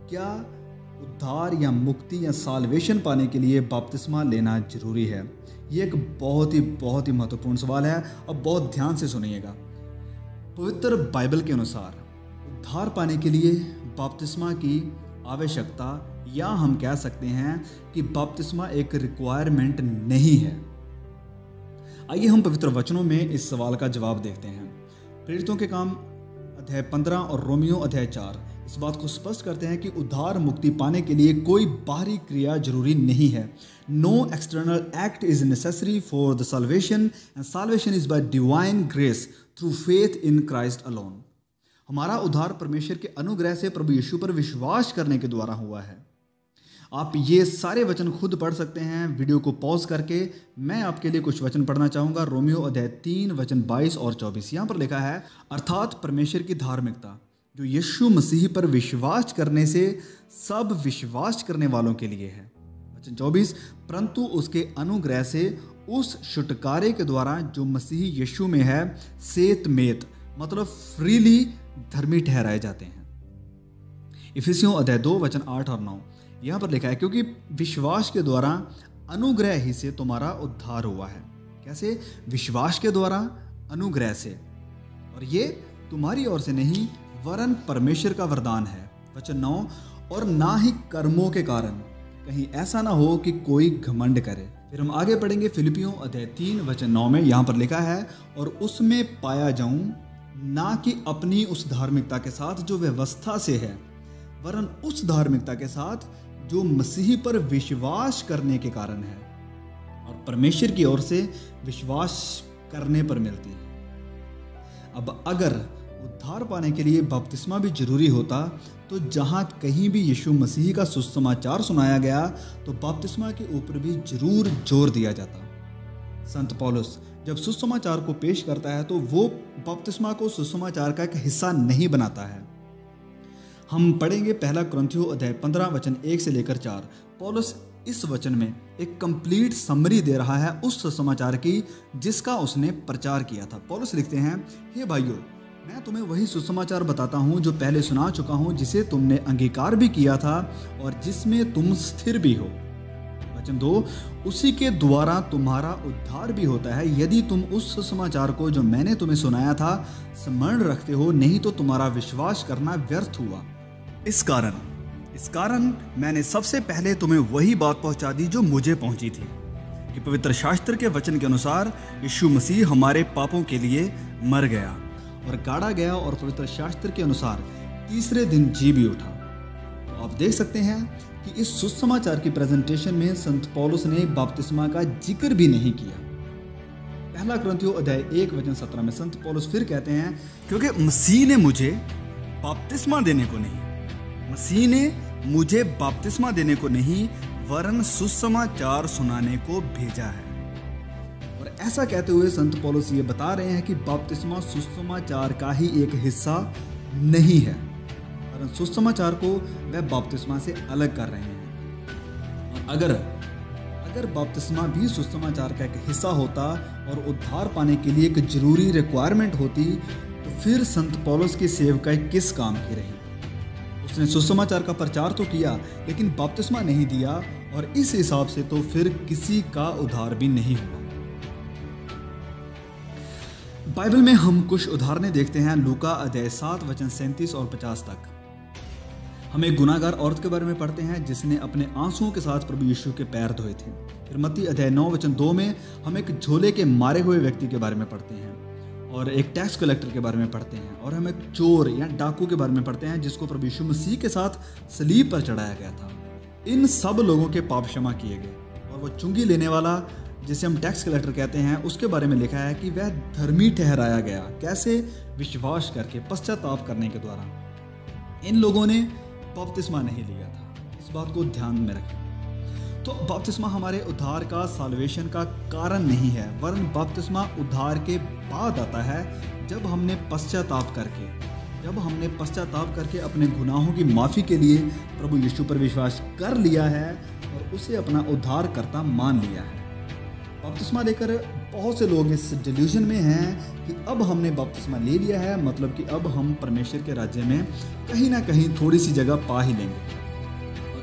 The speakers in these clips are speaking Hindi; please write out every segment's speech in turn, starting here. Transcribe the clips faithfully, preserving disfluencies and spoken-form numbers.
क्या उद्धार या मुक्ति या साल्वेशन पाने के लिए बपतिस्मा लेना जरूरी है? ये एक बहुत ही बहुत ही महत्वपूर्ण सवाल है। अब बहुत ध्यान से सुनिएगा। पवित्र बाइबल के अनुसार उद्धार पाने के लिए बपतिस्मा की आवश्यकता, या हम कह सकते हैं कि बपतिस्मा एक रिक्वायरमेंट नहीं है। आइए हम पवित्र वचनों में इस सवाल का जवाब देखते हैं। प्रेरितों के काम अध्याय पंद्रह और रोमियो अध्याय चार इस बात को स्पष्ट करते हैं कि उद्धार मुक्ति पाने के लिए कोई बाहरी क्रिया जरूरी नहीं है। No external act is necessary for the salvation and salvation is by divine grace through faith in Christ alone. हमारा उद्धार परमेश्वर के अनुग्रह से प्रभु यीशु पर विश्वास करने के द्वारा हुआ है। आप ये सारे वचन खुद पढ़ सकते हैं वीडियो को पॉज करके। मैं आपके लिए कुछ वचन पढ़ना चाहूँगा। रोमियो अध्याय तीन वचन बाईस और चौबीस यहाँ पर लिखा है, अर्थात परमेश्वर की धार्मिकता जो यीशु मसीह पर विश्वास करने से सब विश्वास करने वालों के लिए है। वचन चौबीस, परंतु उसके अनुग्रह से उस छुटकारे के द्वारा जो मसीह यीशु में है सेत मेत मतलब फ्रीली धर्मी ठहराए जाते हैं। इफिसियों अध्याय दो वचन आठ और नौ यहाँ पर लिखा है, क्योंकि विश्वास के द्वारा अनुग्रह ही से तुम्हारा उद्धार हुआ है। कैसे? विश्वास के द्वारा अनुग्रह से, और ये तुम्हारी ओर से नहीं वरन परमेश्वर का वरदान है। वचन नौ, और ना ही कर्मों के कारण, कहीं ऐसा ना हो कि कोई घमंड करे। फिर हम आगे पढ़ेंगे फिलिपियों अध्याय तीन वचन नौ में यहाँ पर लिखा है, और उसमें पाया जाऊं ना कि अपनी उस धार्मिकता के साथ जो व्यवस्था से है, वरन उस धार्मिकता के साथ जो मसीह पर विश्वास करने के कारण है और परमेश्वर की ओर से विश्वास करने पर मिलती है। अब अगर उद्धार पाने के लिए बपतिस्मा भी जरूरी होता तो जहां कहीं भी यीशु मसीह का सुसमाचार सुनाया गया तो बपतिस्मा के ऊपर भी जरूर जोर दिया जाता। संत पौलुस जब सुसमाचार को पेश करता है तो वो बपतिस्मा को सुसमाचार का एक हिस्सा नहीं बनाता है। हम पढ़ेंगे पहला कुरिन्थियों अध्याय पंद्रह वचन एक से लेकर चार। पौलुस इस वचन में एक कंप्लीट समरी दे रहा है उस सुसमाचार की जिसका उसने प्रचार किया था। पौलुस लिखते हैं, हे भाइयों, मैं तुम्हें वही सुसमाचार बताता हूँ जो पहले सुना चुका हूँ, जिसे तुमने अंगीकार भी किया था और जिसमें तुम स्थिर भी हो। वचन दो, उसी के द्वारा तुम्हारा उद्धार भी होता है यदि तुम उस सुसमाचार को जो मैंने तुम्हें सुनाया था स्मरण रखते हो, नहीं तो तुम्हारा विश्वास करना व्यर्थ हुआ। इस कारण इस कारण मैंने सबसे पहले तुम्हें वही बात पहुंचा दी जो मुझे पहुंची थी कि पवित्र शास्त्र के वचन के अनुसार यीशु मसीह हमारे पापों के लिए मर गया और गाड़ा गया और पवित्र शास्त्र के अनुसार तीसरे दिन जी भी उठा। तो आप देख सकते हैं कि इस सुसमाचार की प्रेजेंटेशन में संत पौलुस ने बपतिस्मा का जिक्र भी नहीं किया। पहला कुरिन्थियों अध्याय एक वचन सत्रह में संत पौलुस फिर कहते हैं, क्योंकि मसीह ने मुझे बपतिस्मा देने को नहीं मसीह ने मुझे बपतिस्मा देने को नहीं वरन सुसमाचार सुनाने को भेजा है। और ऐसा कहते हुए संत पौलुस ये बता रहे हैं कि बपतिस्मा सुसमाचार का ही एक हिस्सा नहीं है, वरन सुसमाचार को वह बपतिस्मा से अलग कर रहे हैं। और अगर अगर बपतिस्मा भी सुसमाचार का एक हिस्सा होता और उद्धार पाने के लिए एक जरूरी रिक्वायरमेंट होती तो फिर संत पौलुस की सेवकाई किस काम की रही? उसने सुसमाचार का प्रचार तो किया लेकिन बपतिस्मा नहीं दिया, और इस हिसाब से तो फिर किसी का उद्धार भी नहीं हुआ। बाइबल में हम कुछ उदाहरणें देखते हैं। लूका अध्याय सात वचन सैंतीस और पचास तक हम एक गुनाहगार औरत के बारे में पढ़ते हैं जिसने अपने आंसुओं के साथ प्रभु यीशु के पैर धोए थे। फिर मत्ती अध्याय नौ वचन दो में हम एक झोले के मारे हुए व्यक्ति के बारे में पढ़ते हैं और एक टैक्स कलेक्टर के बारे में पढ़ते हैं, और हम एक चोर या डाकू के बारे में पढ़ते हैं जिसको प्रभु यीशु मसीह के साथ सलीब पर चढ़ाया गया था। इन सब लोगों के पाप क्षमा किए गए। और वो चुंगी लेने वाला जिसे हम टैक्स कलेक्टर कहते हैं उसके बारे में लिखा है कि वह धर्मी ठहराया गया। कैसे? विश्वास करके, पश्चाताप करने के द्वारा। इन लोगों ने बपतिस्मा नहीं लिया था, इस बात को ध्यान में रखें। तो बपतिस्मा हमारे उद्धार का, साल्वेशन का कारण नहीं है, वरन बपतिस्मा उद्धार के बाद आता है जब हमने पश्चाताप करके जब हमने पश्चाताप करके अपने गुनाहों की माफ़ी के लिए प्रभु यीशु पर विश्वास कर लिया है और उसे अपना उद्धारकर्ता मान लिया है। बपतिस्मा लेकर बहुत से लोग इस डिल्यूजन में हैं कि अब हमने बपतिस्मा ले लिया है, मतलब कि अब हम परमेश्वर के राज्य में कहीं ना कहीं थोड़ी सी जगह पा ही लेंगे।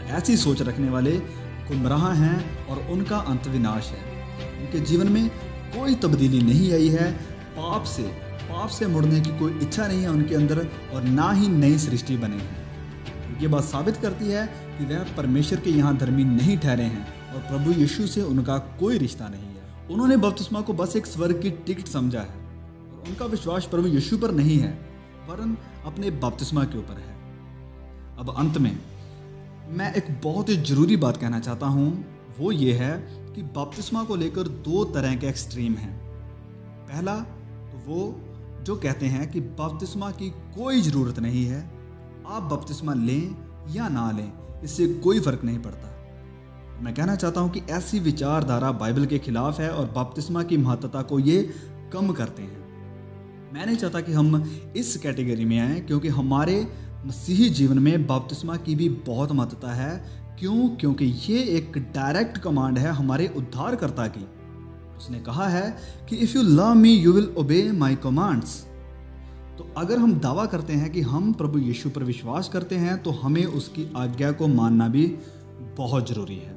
ऐसी सोच रखने वाले गुमराह हैं और उनका अंत विनाश है। उनके जीवन में कोई तब्दीली नहीं आई है, पाप से पाप से मुड़ने की कोई इच्छा नहीं है उनके अंदर, और ना ही नई सृष्टि बने हैं। ये बात साबित करती है कि वह परमेश्वर के यहाँ धर्मी नहीं ठहरे हैं और प्रभु यीशु से उनका कोई रिश्ता नहीं है। उन्होंने बपतिस्मा को बस एक स्वर्ग की टिकट समझा है और उनका विश्वास प्रभु यीशु पर नहीं है, वरन अपने बपतिस्मा के ऊपर है। अब अंत में मैं एक बहुत ही जरूरी बात कहना चाहता हूँ, वो ये है कि बपतिस्मा को लेकर दो तरह के एक्सट्रीम हैं। पहला तो वो जो कहते हैं कि बपतिस्मा की कोई ज़रूरत नहीं है, आप बपतिस्मा लें या ना लें, इससे कोई फ़र्क नहीं पड़ता। मैं कहना चाहता हूँ कि ऐसी विचारधारा बाइबल के खिलाफ है और बपतिस्मा की महत्वता को ये कम करते हैं। मैं नहीं चाहता कि हम इस कैटेगरी में आएँ, क्योंकि हमारे मसीही जीवन में बपतिस्मा की भी बहुत महत्वता है। क्यों? क्योंकि ये एक डायरेक्ट कमांड है हमारे उद्धारकर्ता की। उसने कहा है कि if you love me you will obey my commands. तो अगर हम दावा करते हैं कि हम प्रभु यीशु पर विश्वास करते हैं, तो हमें उसकी आज्ञा को मानना भी बहुत ज़रूरी है।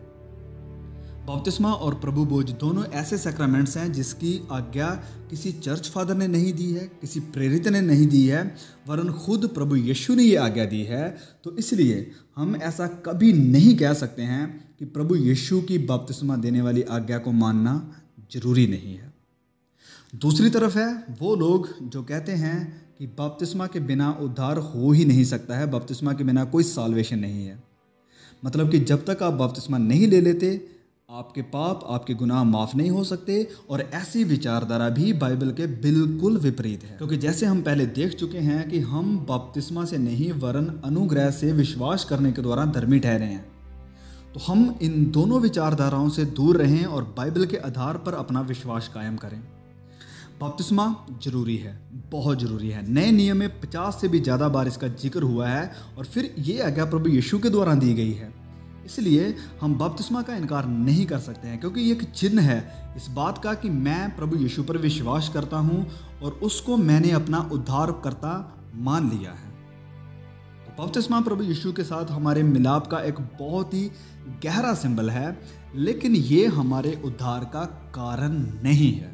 बपतिस्मा और प्रभु भोज दोनों ऐसे सैक्रामेंट्स हैं जिसकी आज्ञा किसी चर्च फादर ने नहीं दी है, किसी प्रेरित ने नहीं दी है, वरन खुद प्रभु यीशु ने ये आज्ञा दी है। तो इसलिए हम ऐसा कभी नहीं कह सकते हैं कि प्रभु यीशु की बपतिस्मा देने वाली आज्ञा को मानना जरूरी नहीं है। दूसरी तरफ है वो लोग जो कहते हैं कि बपतिस्मा के बिना उद्धार हो ही नहीं सकता है, बपतिस्मा के बिना कोई साल्वेशन नहीं है। मतलब कि जब तक आप बपतिस्मा नहीं ले लेते, आपके पाप, आपके गुनाह माफ़ नहीं हो सकते। और ऐसी विचारधारा भी बाइबल के बिल्कुल विपरीत है, क्योंकि जैसे हम पहले देख चुके हैं कि हम बपतिस्मा से नहीं वरन अनुग्रह से विश्वास करने के द्वारा धर्मी ठहरे हैं। तो हम इन दोनों विचारधाराओं से दूर रहें और बाइबल के आधार पर अपना विश्वास कायम करें। बपतिस्मा जरूरी है, बहुत ज़रूरी है। नए नियम में पचास से भी ज़्यादा बार इसका जिक्र हुआ है और फिर ये आज्ञा प्रभु यीशु के द्वारा दी गई है। इसलिए हम बपतिस्मा का इनकार नहीं कर सकते हैं, क्योंकि ये एक चिन्ह है इस बात का कि मैं प्रभु यीशु पर विश्वास करता हूँ और उसको मैंने अपना उद्धारकर्ता मान लिया है। तो बपतिस्मा प्रभु यीशु के साथ हमारे मिलाप का एक बहुत ही गहरा सिंबल है, लेकिन ये हमारे उद्धार का कारण नहीं है।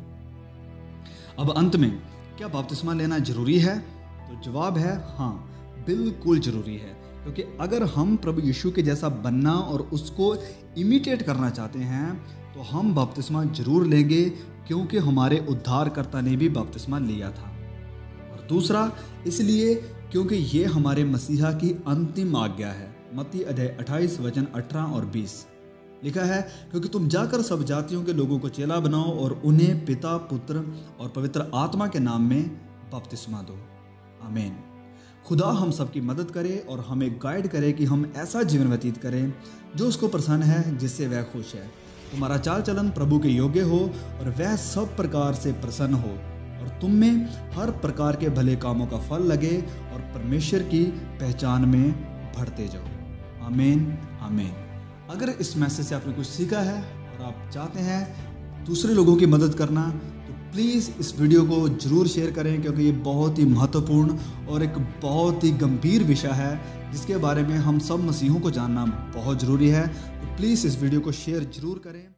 अब अंत में क्या बपतिस्मा लेना जरूरी है? तो जवाब है हाँ, बिल्कुल जरूरी है। क्योंकि अगर हम प्रभु यीशु के जैसा बनना और उसको इमिटेट करना चाहते हैं, तो हम बपतिस्मा जरूर लेंगे, क्योंकि हमारे उद्धारकर्ता ने भी बपतिस्मा लिया था। और दूसरा इसलिए क्योंकि ये हमारे मसीहा की अंतिम आज्ञा है। मत्ती अध्याय अट्ठाईस वचन अठारह और बीस लिखा है, क्योंकि तुम जाकर सब जातियों के लोगों को चेला बनाओ और उन्हें पिता, पुत्र और पवित्र आत्मा के नाम में बपतिस्मा दो। आमीन। खुदा हम सब की मदद करे और हमें गाइड करे कि हम ऐसा जीवन व्यतीत करें जो उसको प्रसन्न है, जिससे वह खुश है। तुम्हारा चाल चलन प्रभु के योग्य हो और वह सब प्रकार से प्रसन्न हो और तुम में हर प्रकार के भले कामों का फल लगे और परमेश्वर की पहचान में बढ़ते जाओ। आमीन आमीन। अगर इस मैसेज से आपने कुछ सीखा है और आप चाहते हैं दूसरे लोगों की मदद करना, तो प्लीज़ इस वीडियो को ज़रूर शेयर करें, क्योंकि ये बहुत ही महत्वपूर्ण और एक बहुत ही गंभीर विषय है जिसके बारे में हम सब मसीहों को जानना बहुत ज़रूरी है। तो प्लीज़ इस वीडियो को शेयर ज़रूर करें।